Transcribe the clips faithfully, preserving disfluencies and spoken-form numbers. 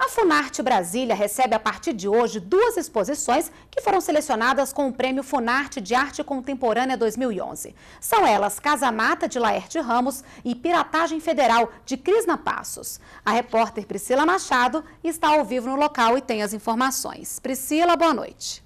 Funarte Brasília recebe a partir de hoje duas exposições que foram selecionadas com o Prêmio Funarte de Arte Contemporânea dois mil e onze. São elas Casa Mata, de Laerte Ramos, e Piratagem Federal, de Krishna Passos. A repórter Priscila Machado está ao vivo no local e tem as informações. Priscila, boa noite.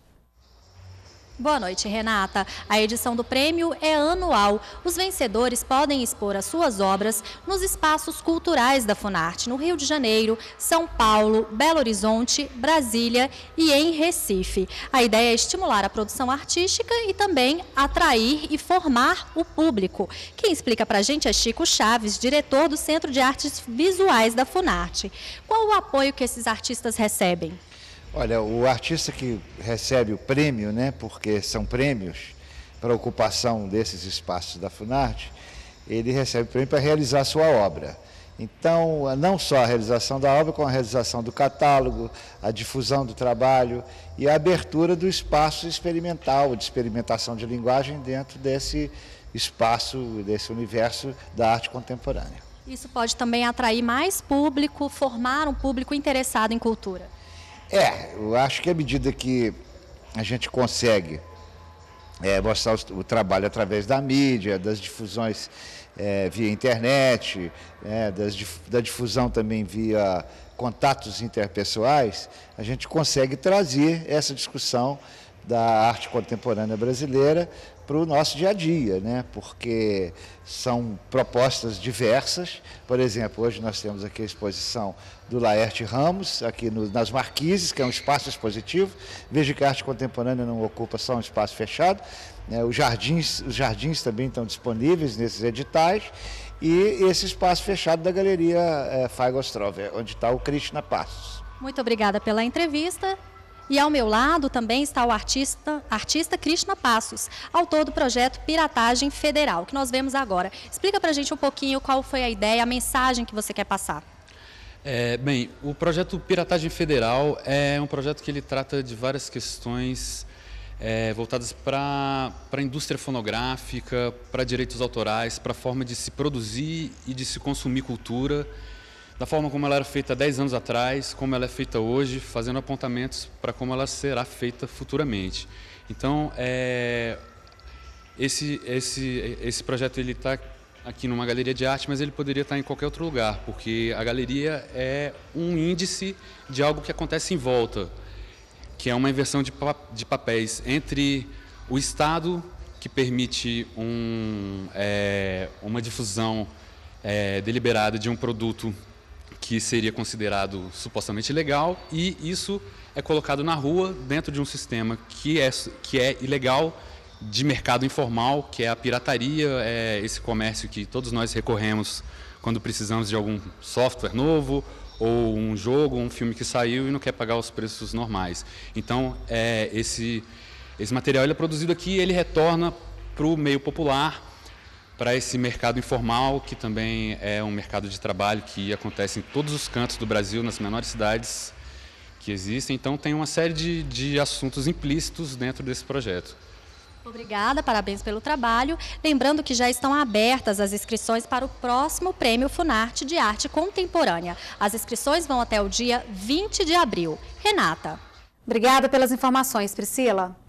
Boa noite, Renata. A edição do prêmio é anual. Os vencedores podem expor as suas obras nos espaços culturais da Funarte, no Rio de Janeiro, São Paulo, Belo Horizonte, Brasília e em Recife. A ideia é estimular a produção artística e também atrair e formar o público. Quem explica pra gente é Chico Chaves, diretor do Centro de Artes Visuais da Funarte. Qual o apoio que esses artistas recebem? Olha, o artista que recebe o prêmio, né, porque são prêmios para a ocupação desses espaços da Funarte, ele recebe o prêmio para realizar a sua obra. Então, não só a realização da obra, como a realização do catálogo, a difusão do trabalho e a abertura do espaço experimental, de experimentação de linguagem dentro desse espaço, desse universo da arte contemporânea. Isso pode também atrair mais público, formar um público interessado em cultura. É, eu acho que à medida que a gente consegue é, mostrar o, o trabalho através da mídia, das difusões é, via internet, é, das, da difusão também via contatos interpessoais, a gente consegue trazer essa discussão da arte contemporânea brasileira para o nosso dia a dia, né? Porque são propostas diversas. Por exemplo, hoje nós temos aqui a exposição do Laerte Ramos, aqui no, nas Marquises, que é um espaço expositivo. Veja que a arte contemporânea não ocupa só um espaço fechado, né? Os jardins, os jardins também estão disponíveis nesses editais, e esse espaço fechado da Galeria é, Feigostrov, onde está o Krishna Passos. Muito obrigada pela entrevista. E ao meu lado também está o artista, artista Krishna Passos, autor do projeto Piratagem Federal, que nós vemos agora. Explica pra gente um pouquinho qual foi a ideia, a mensagem que você quer passar. É, bem, o projeto Piratagem Federal é um projeto que ele trata de várias questões é, voltadas para a indústria fonográfica, para direitos autorais, para a forma de se produzir e de se consumir cultura, da forma como ela era feita há dez anos atrás, como ela é feita hoje, fazendo apontamentos para como ela será feita futuramente. Então, é, esse, esse, esse projeto está aqui numa galeria de arte, mas ele poderia estar em qualquer outro lugar, porque a galeria é um índice de algo que acontece em volta, que é uma inversão de, de papéis entre o Estado, que permite um, é, uma difusão é, deliberada de um produto que seria considerado supostamente legal, e isso é colocado na rua dentro de um sistema que é, que é ilegal, de mercado informal, que é a pirataria, é esse comércio que todos nós recorremos quando precisamos de algum software novo, ou um jogo, um filme que saiu e não quer pagar os preços normais. Então, é, esse, esse material ele é produzido aqui e ele retorna para o meio popular, para esse mercado informal, que também é um mercado de trabalho que acontece em todos os cantos do Brasil, nas menores cidades que existem. Então, tem uma série de, de assuntos implícitos dentro desse projeto. Obrigada, parabéns pelo trabalho. Lembrando que já estão abertas as inscrições para o próximo Prêmio Funarte de Arte Contemporânea. As inscrições vão até o dia vinte de abril. Renata. Obrigada pelas informações, Priscila.